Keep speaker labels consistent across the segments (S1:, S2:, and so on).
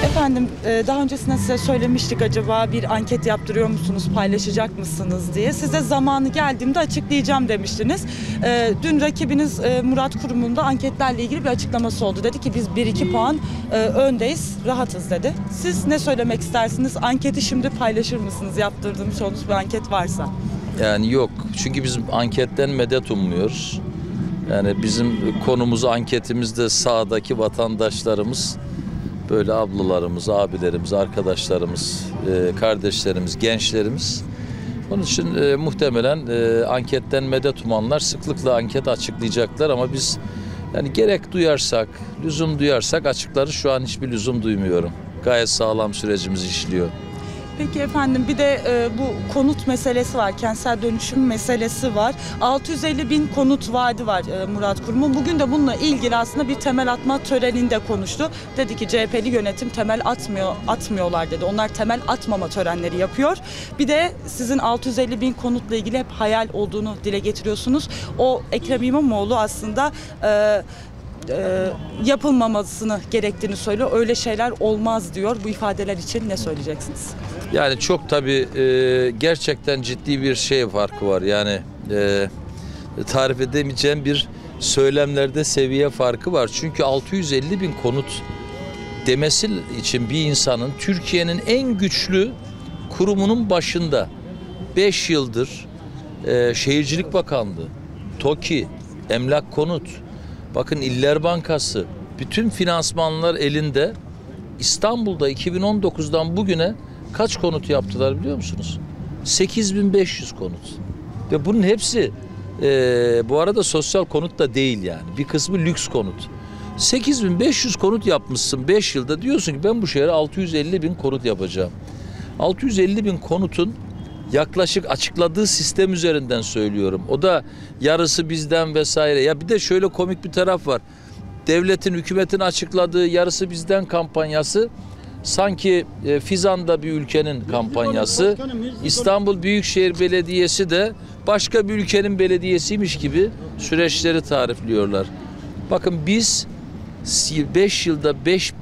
S1: Efendim, daha öncesinde size söylemiştik, acaba bir anket yaptırıyor musunuz, paylaşacak mısınız diye. Size zamanı geldiğimde açıklayacağım demiştiniz. Dün rakibiniz Murat Kurum'un da anketlerle ilgili bir açıklaması oldu. Dedi ki biz 1-2 puan öndeyiz, rahatız dedi. Siz ne söylemek istersiniz? Anketi şimdi paylaşır mısınız, yaptırdığınız olduğunuz bir anket varsa?
S2: Yani yok. Çünkü biz anketten medet ummuyoruz. Yani bizim konumuz, anketimizde sahadaki vatandaşlarımız, böyle ablalarımız, abilerimiz, arkadaşlarımız, kardeşlerimiz, gençlerimiz. Onun için muhtemelen anketten medet umanlar sıklıkla anket açıklayacaklar ama biz yani gerek duyarsak, lüzum duyarsak açıkları. Şu an hiçbir lüzum duymuyorum. Gayet sağlam sürecimiz işliyor.
S1: Peki efendim, bir de bu konut meselesi var, kentsel dönüşüm meselesi var. 650 bin konut vaadi var Murat Kurum'un. Bugün de bununla ilgili aslında bir temel atma töreninde konuştu. Dedi ki CHP'li yönetim temel atmıyorlar dedi. Onlar temel atmama törenleri yapıyor. Bir de sizin 650 bin konutla ilgili hep hayal olduğunu dile getiriyorsunuz. O Ekrem İmamoğlu aslında yapılmamasını gerektiğini söylüyor. Öyle şeyler olmaz diyor. Bu ifadeler için ne söyleyeceksiniz?
S2: Yani çok tabii gerçekten ciddi bir farkı var. Yani tarif edemeyeceğim bir söylemlerde seviye farkı var. Çünkü 650 bin konut demesi için bir insanın Türkiye'nin en güçlü kurumunun başında 5 yıldır Şehircilik Bakanlığı, TOKİ, Emlak Konut, bakın İller Bankası, bütün finansmanlar elinde. İstanbul'da 2019'dan bugüne kaç konut yaptılar biliyor musunuz? 8500 konut. Ve bunun hepsi bu arada sosyal konut da değil yani. Bir kısmı lüks konut. 8500 konut yapmışsın 5 yılda, diyorsun ki ben bu şehre 650 bin konut yapacağım. 650 bin konutun yaklaşık açıkladığı sistem üzerinden söylüyorum. O da yarısı bizden vesaire. Ya bir de şöyle komik bir taraf var. Devletin, hükümetin açıkladığı yarısı bizden kampanyası sanki Fizan'da bir ülkenin kampanyası. İstanbul Büyükşehir Belediyesi de başka bir ülkenin belediyesiymiş gibi süreçleri tarifliyorlar. Bakın biz 5 yılda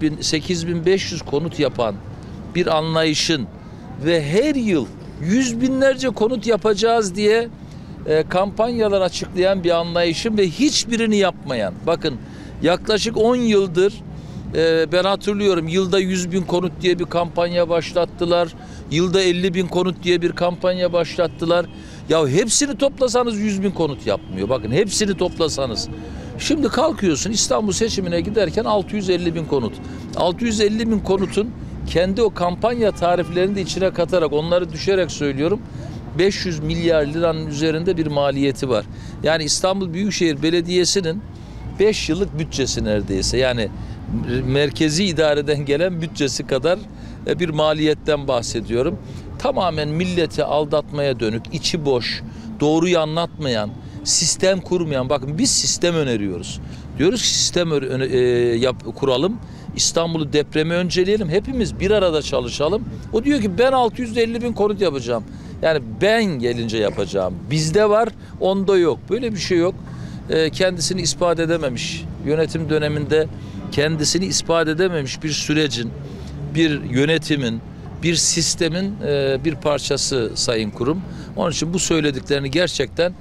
S2: 8500 konut yapan bir anlayışın ve her yıl yüz binlerce konut yapacağız diye kampanyalar açıklayan bir anlayışın ve hiçbirini yapmayan. Bakın yaklaşık 10 yıldır ben hatırlıyorum, yılda 100 bin konut diye bir kampanya başlattılar. Yılda 50 bin konut diye bir kampanya başlattılar. Ya hepsini toplasanız 100 bin konut yapmıyor. Bakın hepsini toplasanız. Şimdi kalkıyorsun İstanbul seçimine giderken 650 bin konut. 650 bin konutun kendi o kampanya tariflerini de içine katarak, onları düşerek söylüyorum, 500 milyar liranın üzerinde bir maliyeti var. Yani İstanbul Büyükşehir Belediyesi'nin 5 yıllık bütçesi neredeyse, yani merkezi idareden gelen bütçesi kadar bir maliyetten bahsediyorum. Tamamen milleti aldatmaya dönük, içi boş, doğruyu anlatmayan, sistem kurmayan. Bakın biz sistem öneriyoruz. Diyoruz ki sistem kuralım. İstanbul'u depremi önceleyelim. Hepimiz bir arada çalışalım. O diyor ki ben 650 bin konut yapacağım. Yani ben gelince yapacağım. Bizde var, onda yok. Böyle bir şey yok. Kendisini ispat edememiş. Yönetim döneminde kendisini ispat edememiş bir sürecin, bir yönetimin, bir sistemin bir parçası Sayın Kurum. Onun için bu söylediklerini gerçekten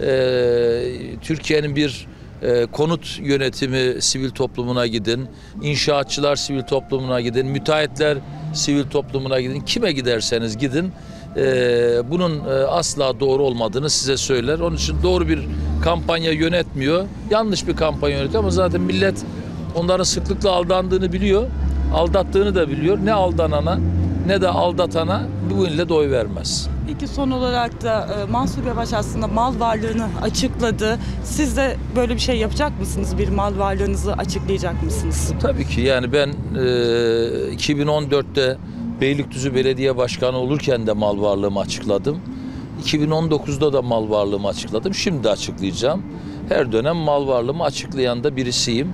S2: Türkiye'nin bir konut yönetimi sivil toplumuna gidin, inşaatçılar sivil toplumuna gidin, müteahhitler sivil toplumuna gidin, kime giderseniz gidin, bunun asla doğru olmadığını size söyler. Onun için doğru bir kampanya yönetmiyor, yanlış bir kampanya yönetiyor ama zaten millet onların sıklıkla aldandığını biliyor, aldattığını da biliyor. Ne aldanana ne de aldatana bu millet oy vermez.
S1: Peki son olarak da Mansur Yavaş aslında mal varlığını açıkladı. Siz de böyle bir şey yapacak mısınız? Bir mal varlığınızı açıklayacak mısınız?
S2: Tabii ki, yani ben 2014'te Beylikdüzü Belediye Başkanı olurken de mal varlığımı açıkladım. 2019'da da mal varlığımı açıkladım. Şimdi de açıklayacağım. Her dönem mal varlığımı açıklayan da birisiyim.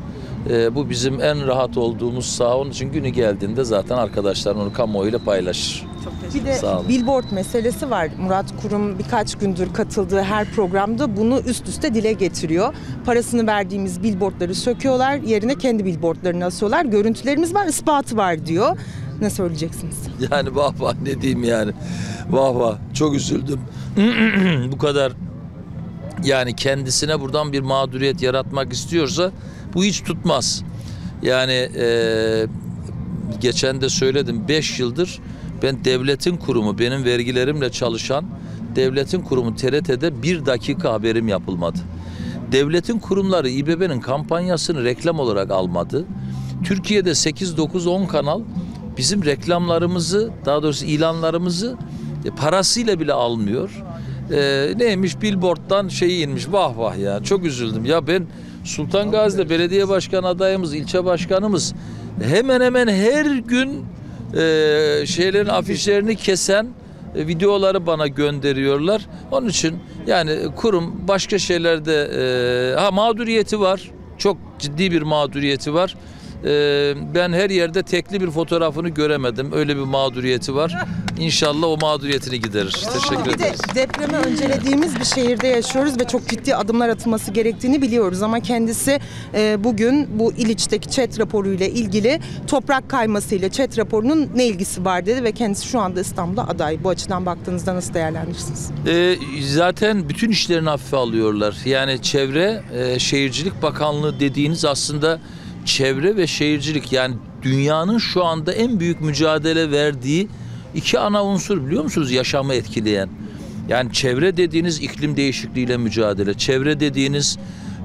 S2: Bu bizim en rahat olduğumuz saha. Onun için günü geldiğinde zaten arkadaşlar onu kamuoyuyla paylaşır.
S3: Bir de billboard meselesi var. Murat Kurum birkaç gündür katıldığı her programda bunu üst üste dile getiriyor. Parasını verdiğimiz billboardları söküyorlar, yerine kendi billboardlarını asıyorlar. Görüntülerimiz var, ispatı var diyor. Ne söyleyeceksiniz?
S2: Yani vah vah, ne diyeyim yani. Vah vah, çok üzüldüm. Bu kadar, yani kendisine buradan bir mağduriyet yaratmak istiyorsa bu hiç tutmaz. Yani geçen de söyledim, 5 yıldır ben devletin kurumu, benim vergilerimle çalışan devletin kurumu TRT'de 1 dakika haberim yapılmadı. Devletin kurumları İBB'nin kampanyasını reklam olarak almadı. Türkiye'de 8, 9, 10 kanal bizim reklamlarımızı, daha doğrusu ilanlarımızı parasıyla bile almıyor. Neymiş, billboarddan inmiş. Vah vah ya, çok üzüldüm. Ya ben Sultan Gazi'de belediye başkanı adayımız, ilçe başkanımız hemen hemen her gün şeylerin afişlerini kesen videoları bana gönderiyorlar. Onun için yani kurum başka şeylerde mağduriyeti var. Çok ciddi bir mağduriyeti var. Ben her yerde tekli bir fotoğrafını göremedim. Öyle bir mağduriyeti var. İnşallah o mağduriyetini giderir. Teşekkür ederiz.
S3: Bir de depremi öncelediğimiz bir şehirde yaşıyoruz ve çok ciddi adımlar atılması gerektiğini biliyoruz. Ama kendisi bugün bu İliç'teki ÇED raporuyla ilgili toprak kaymasıyla ÇED raporunun ne ilgisi var dedi ve kendisi şu anda İstanbul'da aday. Bu açıdan baktığınızda nasıl değerlendirirsiniz?
S2: Zaten bütün işlerini hafife alıyorlar. Yani Çevre Şehircilik Bakanlığı dediğiniz aslında çevre ve şehircilik, yani dünyanın şu anda en büyük mücadele verdiği 2 ana unsur, biliyor musunuz, yaşamı etkileyen. Yani çevre dediğiniz iklim değişikliğiyle mücadele, çevre dediğiniz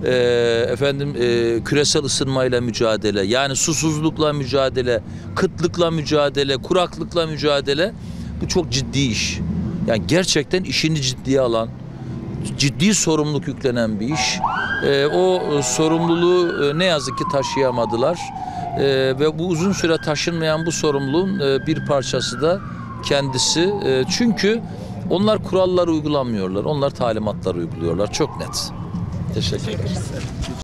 S2: küresel ısınmayla mücadele, yani susuzlukla mücadele, kıtlıkla mücadele, kuraklıkla mücadele. Bu çok ciddi iş. Yani gerçekten işini ciddiye alan, ciddi sorumluluk yüklenen bir iş. O sorumluluğu ne yazık ki taşıyamadılar. Ve bu uzun süre taşınmayan bu sorumluluğun bir parçası da kendisi. Çünkü onlar kuralları uygulamıyorlar. Onlar talimatları uyguluyorlar. Çok net. Teşekkür ederim.